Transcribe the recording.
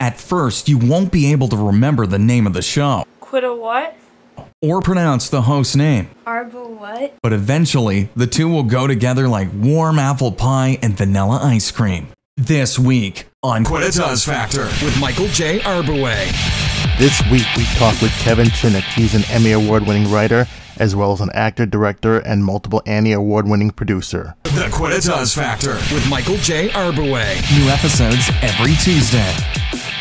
At first, you won't be able to remember the name of the show. Quidditas what? Or pronounce the host's name. Arbouet? But eventually, the two will go together like warm apple pie and vanilla ice cream. This week on Quidditas Factor with Michael J. Arbouet. This week we talk with Kevin Shinick. He's an Emmy Award-winning writer, as well as an actor, director, and multiple Annie Award-winning producer. The Quidditas Factor with Michael J. Arbouet. New episodes every Tuesday.